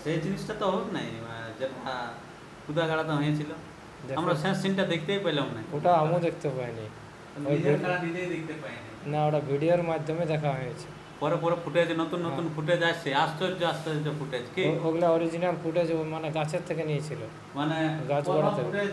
সেই জিনিসটা তো হোক নাই যেটা কুদাগাড়াতে হয়েছিল আমরা শেষ সিনটা দেখতেই পেলাম না। ওটা আমিও দেখতে পাইনি, নিজের খেলা নিজেই দেখতে পাইনি। না ওটা ভিডিওর মাধ্যমে দেখা হয়েছে। পরে পরে ফুটেজ নতুন নতুন ফুটেজ আসছে, আশ্চর্য আশ্চর্য ফুটেজ কি ওগুলা অরিজিনাল ফুটেজ মানে গাছের থেকে নিয়েছিল, মানে গাছ গোড়াতে। ফুটেজ।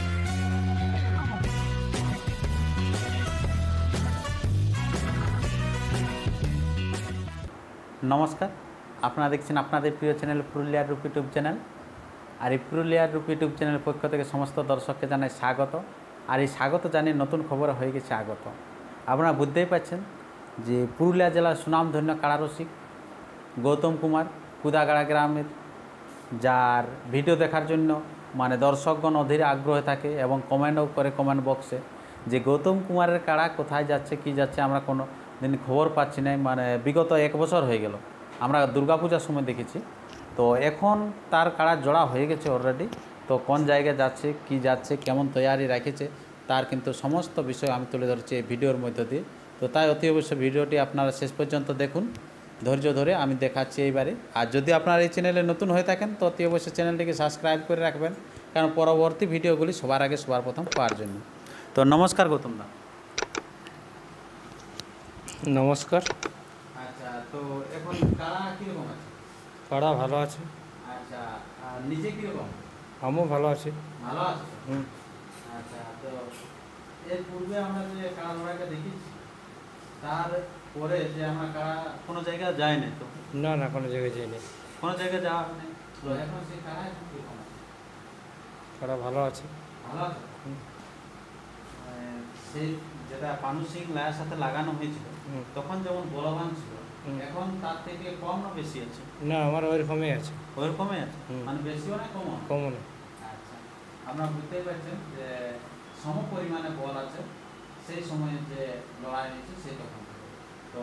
নমস্কার, আপনারা দেখছেন আপনাদের প্রিয় চ্যানেল পুরুলিয়ার রূপ ইউটিউব চ্যানেল। আর এই পুরুলিয়ার রূপ ইউটিউব চ্যানেলের পক্ষ থেকে সমস্ত দর্শককে জানাই স্বাগত। আর এই স্বাগত জানিয়ে নতুন খবর হয়ে গেছে আগত। আপনারা বুঝতেই পারছেন যে পুরুলিয়া জেলার সুনামধন্য কারারসিক গৌতম কুমার কুদাগাড়া গ্রামের, যার ভিডিও দেখার জন্য মানে দর্শকগণ অধীর আগ্রহে থাকে এবং কমেন্টও করে কমেন্ট বক্সে যে গৌতম কুমারের কাড়া কোথায় যাচ্ছে কি যাচ্ছে আমরা কোনো দিন খবর পাচ্ছি না। মানে বিগত 1 বছর হয়ে গেল, আমরা দুর্গাপূজার সময় দেখেছি। তো এখন তার কাড়া জোড়া হয়ে গেছে অলরেডি। তো কোন জায়গায় যাচ্ছে কি যাচ্ছে কেমন তৈরি রেখেছে তার কিন্তু সমস্ত বিষয় আমি তুলে ধরছি এই ভিডিওর মধ্য দিয়ে। তো তাই অতি অবশ্যই ভিডিওটি আপনারা শেষ পর্যন্ত দেখুন, ধৈর্য ধরে আমি দেখাচ্ছি এইবারে। আর যদি আপনারা এই চ্যানেলে নতুন হয়ে থাকেন তো অতি অবশ্যই চ্যানেলটিকে সাবস্ক্রাইব করে রাখবেন, কারণ পরবর্তী ভিডিওগুলি সবার আগে সবার প্রথম পাওয়ার জন্য। তো নমস্কার গৌতম দা। নমস্কার। আচ্ছা, তো এখন কাড়া কীরকম আছে? কাড়া ভালো আছে। আচ্ছা, আর নিচে কীরকম? আমিও ভালো আছি। ভালো আছে। আচ্ছা, তো এর পূর্বে আমরা যে কাড়া লড়াইটা দেখেছি তারপরে যে আমরা কাড়া কোনো জায়গায় যায় না তো? না না, কোনো জায়গায় যাইনি। কোনো জায়গায় যাওয়া হয়নি। তো এখন সেই কাড়া এখন কীরকম আছে? কাড়া ভালো আছে। ভালো আছে। সেই যেটা পানু সিং লায়ের সাথে লাগানো হয়েছিল তখন যেমন বলবান ছিল, এখন তার থেকে কম না বেশি আছে? না, আমার ওইরকমই আছে। ওইরকমই আছে, মানে বেশিও না কমও? কমও না। আচ্ছা, আপনারা বুঝতেই পারছেন যে সম পরিমাণে বল আছে সেই সময়ে যে লড়াই হয়েছে সেই তখন থেকে। তো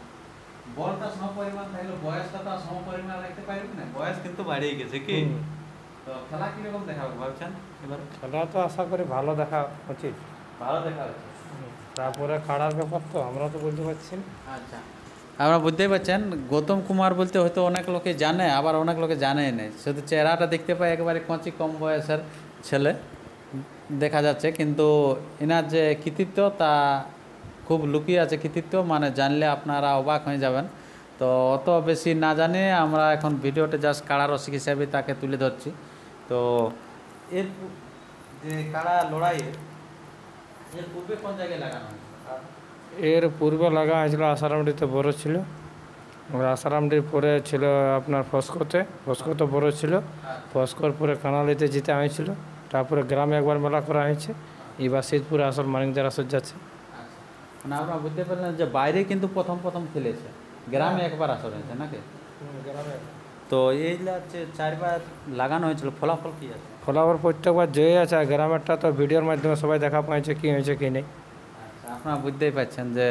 বলটা সম পরিমাণ থাকলে বয়সটা তো সম পরিমাণ রাখতে পারবে না, বয়স কিন্তু বাড়িয়ে গেছে কি? তো খেলা কীরকম দেখাবো ভাবছেন এবার? খেলা তো আশা করি ভালো দেখা উচিত। ভালো দেখা হচ্ছে। তারপরে কাড়ার ব্যাপার তো আমরা তো বলতে পারছি না। আচ্ছা, আপনারা বুঝতেই পারছেন গৌতম কুমার বলতে হয়তো অনেক লোকে জানে, আবার অনেক লোকে জানেই না। শুধু চেহারাটা দেখতে পায় একেবারে কচি কম বয়সের ছেলে দেখা যাচ্ছে, কিন্তু এনার যে কৃতিত্ব তা খুব লুকিয়ে আছে। কৃতিত্ব মানে জানলে আপনারা অবাক হয়ে যাবেন। তো অত বেশি না জানে আমরা এখন ভিডিওতে জাস্ট কাড়া রসিক হিসাবে তাকে তুলে ধরছি। তো এর যে কাড়া লড়াইয়ের এর পূর্বে কোন জায়গায় লাগানো হয়েছে? এর পূর্বে লাগা হয়েছিল আসারামডিতে বড় ছিল, আর আসারামডির পরে ছিল আপনার ফস্কোতে বড় ছিল। ফস্কোর পরে কানালিতে জিতে হয়েছিল। তারপরে গ্রামে একবার মেলা করা হয়েছে। এবার শীতপুরে আসল মানিকদার আসর যাচ্ছে। মানে আপনারা বুঝতে পারলেন যে বাইরে কিন্তু প্রথম প্রথম খেলেছে, গ্রামে একবার আসর হয়েছে নাকি? গ্রামে তো এইগুলা যে 4বার লাগানো হয়েছিল, ফলাফল কী আছে? ফলাফল প্রত্যেকবার জয়ী আছে। আর গ্রামেরটা তো ভিডিওর মাধ্যমে সবাই দেখা পাইছে কী হয়েছে কী নেই। আচ্ছা, আপনারা বুঝতেই পারছেন যে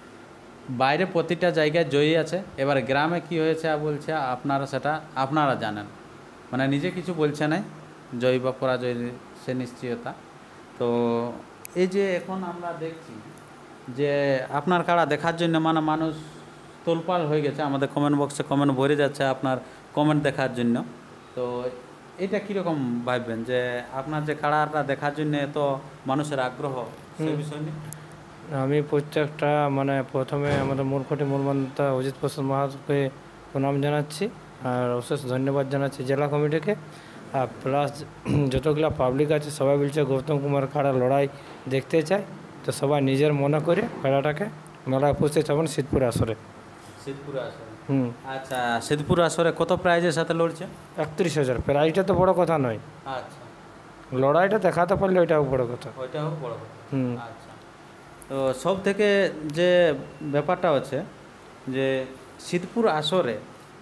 বাইরে প্রতিটা জায়গায় জয়ী আছে, এবার গ্রামে কি হয়েছে বলছে আপনারা সেটা আপনারা জানেন, মানে নিজে কিছু বলছে না, জয়ী বা পরাজয় সে নিশ্চয়তা। তো এই যে এখন আমরা দেখছি যে আপনার কাড়া দেখার জন্য মানে মানুষ তোলপাড় হয়ে গেছে, আমাদের কমেন্ট বক্সে কমেন্ট ভরে যাচ্ছে আপনার কমেন্ট দেখার জন্য। তো এটা কীরকম ভাববেন যে আপনার যে কাড়াটা দেখার জন্য এত মানুষের আগ্রহ, সেই বিষয় নিয়ে? আমি প্রত্যেকটা মানে প্রথমে আমাদের মূলকটি মূলমন্ত্রী অজিত প্রসাদ মাহাতোকে প্রণাম জানাচ্ছি, আর অশেষ ধন্যবাদ জানাচ্ছি জেলা কমিটিকে। আর প্লাস যতগুলো পাবলিক আছে সবাই বলছে গৌতম কুমার কাড়া লড়াই দেখতে চায়। তো সবাই নিজের মনে করে কাড়াটাকে মেলায় উপস্থিত হবেন শীতপুর আসরে। শীতপুর আসরে? আচ্ছা, শীতপুর আসরে কত প্রাইজের সাথে লড়ছে? 31,000। প্রাইজটা তো বড় কথা নয়, আচ্ছা, লড়াইটা দেখাতে পারলে ওইটাও বড় কথা। ওইটাও বড় কথা। আচ্ছা, তো সব থেকে যে ব্যাপারটা হচ্ছে যে শীতপুর আসরে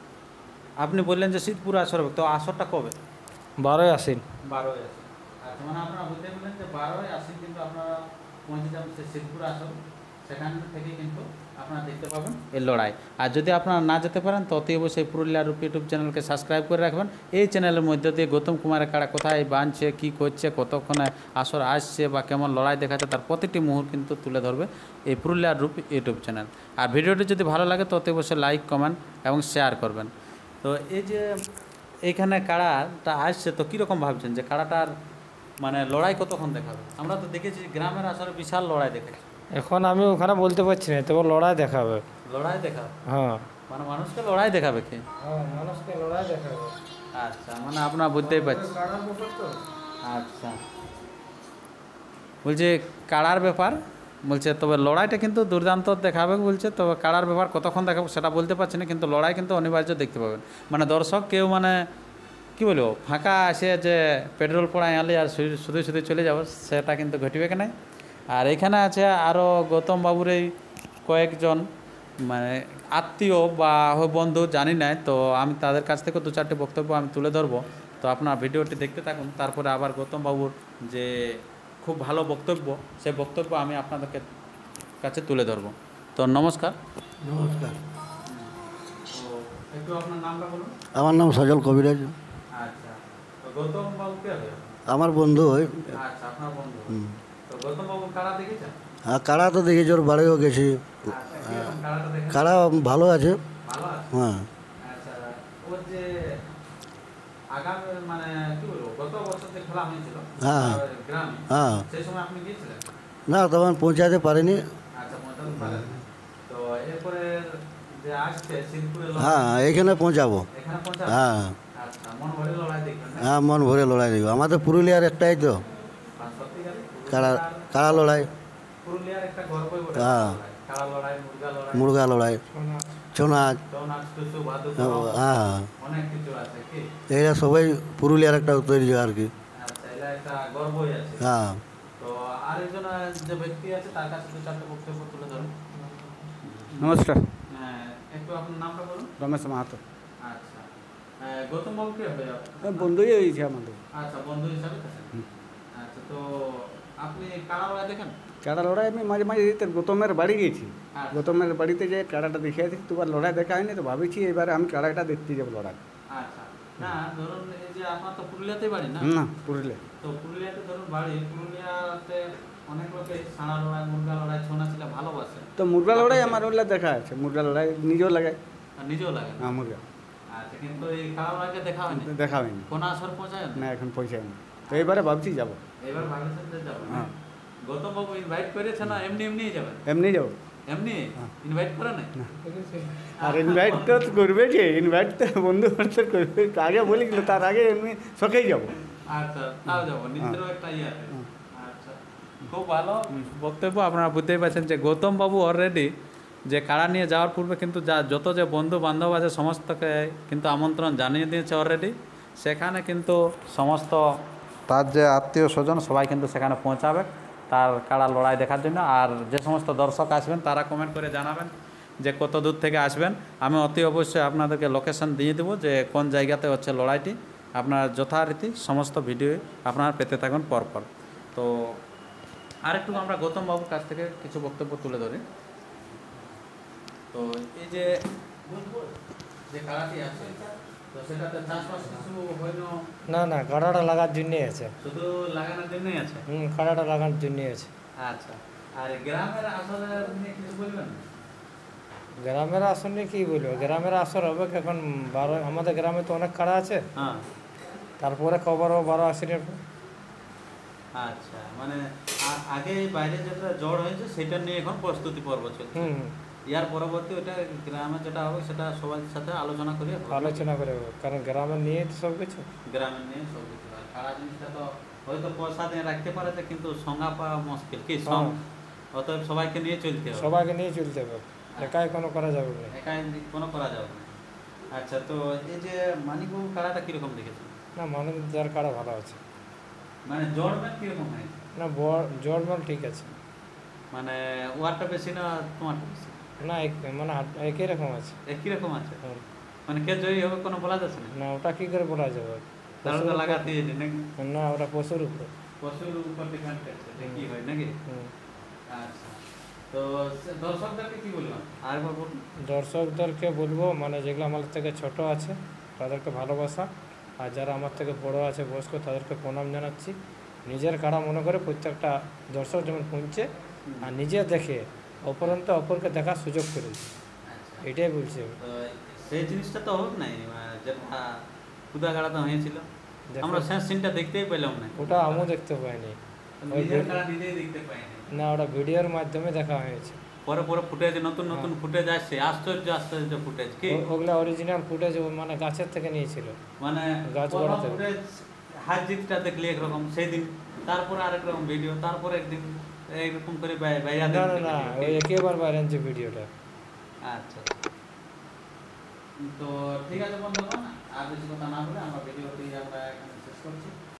আপনি বললেন যে শীতপুর আসরে, তো আসরটা কবে? 12ই আশ্বিন। 12ই আশ্বিন। আচ্ছা, মানে আপনারা বলতে বললেন যে 12ই আশ্বিন কিন্তু আপনারা পৌঁছে যাবেন শীতপুর আসর, সেখান থেকে কিন্তু আপনারা দেখতে পাবেন এই লড়াই। আর যদি আপনারা না যেতে পারেন তো অতি অবশ্যই পুরুলিয়ার রূপ ইউটিউব চ্যানেলকে সাবস্ক্রাইব করে রাখবেন। এই চ্যানেলের মধ্যে দিয়ে গৌতম কুমারের কাড়া কোথায় বাঁধছে, কী করছে, কতক্ষণে আসর আসছে বা কেমন লড়াই দেখাচ্ছে তার প্রতিটি মুহূর্ত কিন্তু তুলে ধরবে এই পুরুলিয়ার রূপ ইউটিউব চ্যানেল। আর ভিডিওটি যদি ভালো লাগে তো অতি অবশ্যই লাইক, কমেন্ট এবং শেয়ার করবেন। তো এই যে এইখানে কাড়াটা আসছে তো কীরকম ভাবছেন যে কাড়াটার মানে লড়াই কতক্ষণ দেখাবে? আমরা তো দেখেছি গ্রামের আসলে বিশাল লড়াই দেখেছি। এখন আমি ওখানে বলতে পারছি না, তবে লড়াই দেখাবে। লড়াই দেখাবে হ্যাঁ মানে মানুষকে লড়াই দেখাবে কি? হ্যাঁ, মানুষকে লড়াই দেখাবে। আচ্ছা মানে আপনার বুঝতেই পারছি। আচ্ছা বলছে কাড়ার ব্যাপার বলছে, তবে লড়াইটা কিন্তু দুর্দান্ত দেখাবে বলছে। তবে কাড়ার ব্যাপার কতক্ষণ দেখাবো সেটা বলতে পারছি না, কিন্তু লড়াই কিন্তু অনিবার্য দেখতে পাবেন। মানে দর্শক কেউ মানে কী বলবো ফাঁকা আসে যে পেট্রোল পড়ায় আনলে আর শুধু শুধু চলে যাবো সেটা কিন্তু ঘটবে কি নাই। আর এখানে আছে আরও গৌতম বাবুর এই কয়েকজন মানে আত্মীয় বা বন্ধু জানি না, তো আমি তাদের কাছ থেকে 2-4টি বক্তব্য আমি তুলে ধরবো। তো আপনার ভিডিওটি দেখতে থাকুন, তারপরে আবার গৌতম বাবুর যে খুব ভালো বক্তব্য সেই বক্তব্য আমি আপনাদেরকে কাছে তুলে ধরবো। তো নমস্কার। নমস্কার, তো একটু আপনার নামটা বলুন। আমার নাম সজল কবিরাজ। আচ্ছা, তো গৌতম বাবু কে হয়? আমার বন্ধু হয়। আচ্ছা আপনার বন্ধু। তো গৌতম বাবু কারা দেখেছেন? আর কাড়া তো দেখেছি, ওর বাড়িও গেছি। আচ্ছা কিরকম কারাটা দেখেছেন? কাড়া ভালো আছে। ভালো আছে। হ্যাঁ, আচ্ছা ওর যে আগাম মানে কি বলবো গত বছর যে খেলা হয়েছিল হ্যাঁ। গ্রামে, হ্যাঁ, সেই সময় আপনি গিয়েছিলেন? না তখন পৌঁছাতে পারিনি। আচ্ছা পৌঁছাতে পারেন। তো এরপরে যে আসছে সিদ্ধপুরে হ্যাঁ, এইখানে পৌঁছাবো। এখানে পৌঁছাবেন? হ্যাঁ আচ্ছা মন ভরে লড়াই দেখবেন না? হ্যাঁ, মন ভরে লড়াই দেখবো। আমাদের পুরুলিয়ার একটাই তো আর সত্যিকারে কাড়া কাড়া লড়াই। পুরুলিয়ার একটা গর্বই বটে। হ্যাঁ। কাড়া লড়াই, মুরগা লড়াই, মুরগা লড়াই, ছৌ নাচ। ছৌ নাচ, টুসু, ভাদু, হ্যাঁ, অনেক কিছু আছে কি? এইটা সবাই পুরুলিয়ার একটা তৈরি আর কি। আচ্ছা এটা একটা গর্বই আছে। হ্যাঁ, তো আরেকজন যে ব্যক্তি আছে তার কাছে 2-4টা বক্তব্য তুলে ধরুন। নমস্কার, হ্যাঁ, একটু আপনার নামটা বলুন। রমেশ মাহাতো। আচ্ছা গৌতম বাবু কে হবে? বন্ধুই হয়েছে আমাদের। আচ্ছা বন্ধু হিসাবে থাকেন। আচ্ছা তো আপনি কারা লড়াই দেখেন? কাড়া লড়াই আমি মাঝে মাঝে যেতে গৌতমের বাড়ি গেছি। আচ্ছা। গৌতমের বাড়িতে যে কাড়াটা দেখে আসি, দুবার লড়াই দেখা হয়নি, তো ভাবেছি এবারে আমি কাড়াটা দেখতে যাবো লড়াই। আচ্ছা না ধরুন এই যে আপনার তো পুরুলিয়াতেই বাড়ি না? না, পুরুলিয়া। তো পুরুলিয়াতে ধরুন বাড়ি, পুরুলিয়াতে অনেক লোকে সাড়া লড়াই, মুরগা লড়াই, ছৌ নাচ ভালোবাসে। তো মুরগা লড়াই আমার ওগুলা দেখা আছে। মুরগা লড়াই নিজেও লাগাই। আর নিজেও লাগে? হ্যাঁ, মুরগা আচ্ছা কিন্তু এই কারা লড়াইকে দেখা হয়নি? দেখা হয়নি। কোন আসর পৌঁছায় না, এখন পৌঁছায়নি। তো এবারে ভাবছি যাবো। এবার ভাবিছেন যে যাবেন? হ্যাঁ। গৌতম বাবু ইনভাইট করেছে না এমনি এমনিই যাবেন? এমনি যাবো। এমনি হ্যাঁ। ইনভাইট করে নাই? আর ইনভাইট তো করবে, যে ইনভাইট তো বন্ধু বান্ধব করবে। আগে বলেছিল, তার আগে এমনি শখেই যাবো। আচ্ছা তাও যাবো, নিজেরও একটা ইয়ে আছে। আচ্ছা খুব ভালো বক্তব্য। আপনারা বুঝতেই পারছেন যে গৌতম বাবু অলরেডি যে কাড়া নিয়ে যাওয়ার পূর্বে কিন্তু যত যে বন্ধু বান্ধব আছে সমস্তকে কিন্তু আমন্ত্রণ জানিয়ে দিয়েছে অলরেডি। সেখানে কিন্তু সমস্ত তার যে আত্মীয় স্বজন সবাই কিন্তু সেখানে পৌঁছাবে তার কাড়া লড়াই দেখার জন্য। আর যে সমস্ত দর্শক আসবেন তারা কমেন্ট করে জানাবেন যে কত দূর থেকে আসবেন। আমি অতি অবশ্যই আপনাদেরকে লোকেশন দিয়ে দেবো যে কোন জায়গাতে হচ্ছে লড়াইটি। আপনার যথারীতি সমস্ত ভিডিও আপনারা পেতে থাকুন পরপর। তো আরেকটু আমরা গৌতম বাবুর কাছ থেকে কিছু বক্তব্য তুলে ধরি। তো এই যে কাড়াটি আছে তো সেটাতে চাষবাস কিছু হয়তো না না, কাড়াটা লাগার জন্যই আছে। শুধু লাগানোর জন্যই আছে? কাড়াটা লাগানোর জন্যই আছে। আচ্ছা আর গ্রামের আসলে নিয়ে কিছু বলবেন? গ্রামের আসর নিয়ে কী বলবো, গ্রামের আসর হবে এখন 12, আমাদের গ্রামে তো অনেক কাড়া আছে। হ্যাঁ। তারপরে খবর 12 আশ্বিনের। আচ্ছা মানে আগে বাইরে যেটা জ্বর হয়েছে সেটা নিয়ে এখন প্রস্তুতি পর্ব চলছে। ইয়ার পরবর্তী ওটা গ্রামে যেটা হবে সেটা সবার সাথে আলোচনা করে আলোচনা করে হবে, কারণ গ্রামে নিয়ে তো সব কিছু। গ্রামে নিয়ে সব কিছু হয়। খারাপ জিনিসটা তো হয়তো পয়সা দিয়ে রাখতে পারে কিন্তু সংজ্ঞা পাওয়া মুশকিল কি অতএব সবাইকে নিয়ে চলতে হবে। সবাইকে নিয়ে চলতে হবে, একাই কোনো করা যাবে না। একাই কোনো করা যাবে না। আচ্ছা তো এই যে মানিকবাবু কাড়াটা কীরকম দেখেছেন? না, মানুষ যার কাড়া ভালো আছে। মানে জড়মেল কীরকম হয়েছে? না, জড়মাল ঠিক আছে। মানে ওয়ারটা বেশি না তোমারটা বেশি? না, মানে একই রকম আছে। একই রকম আছে? মানে কে জয়ী হবে কোনো বলা যাচ্ছে না? না, ওটা কী করে বলা যাবে? তাহলে তো লাগাতে নাকি? না, ওটা পশুর উপরে। পশুর উপর ডিপেন্ড করছে যে কী হয় নাকি? আচ্ছা তো দর্শকদেরকে কী বললাম আরেকবার বলুন। দর্শকদেরকে বলবো মানে যেগুলো আমার থেকে ছোট আছে তাদেরকে ভালোবাসা, আর যারা আমার থেকে বড় আছে বয়স্ক তাদেরকে প্রণাম জানাচ্ছি। নিজের কাড়া মনে করে প্রত্যেকটা দর্শক যেমন পৌঁছে আর নিজে দেখে অপরন্ত অপরকে দেখার সুযোগ করে, এটাই বলছি। তো সেই জিনিসটা তো হোক নাই যেটা কুদাগাড়াতে হয়েছিল। দেখো। আমরা শেষ সিনটা দেখতেই পেলাম না, ওটা আমিও দেখতে পাইনি। ওই নিজের কাড়া নিজেই দেখতে পাইনি। না, ওটা ভিডিওর মাধ্যমে দেখা হয়েছে। পরে পরে ফুটেজ, নতুন নতুন ফুটেজ আসছে, আশ্চর্য আশ্চর্য ফুটেজ কি ওগুলা অরিজিনাল ফুটেজ মানে গাছের থেকে নিয়েছিল। মানে গাছ প্রথম গড়াতে। ফুটেজ হার জিতটা দেখলি একরকম সেই দিন, তারপরে আরেক রকম ভিডিও, তারপরে একদিন এইরকম করে বাইরা না না দেখতে না, পেলাম। ওই একেবারে বাইরে আনছে ভিডিওটা। আচ্ছা, তো ঠিক আছে বন্ধুগণ, আর বেশি কথা না বলে আমরা ভিডিওটি আমরা এখানে শেষ করছি।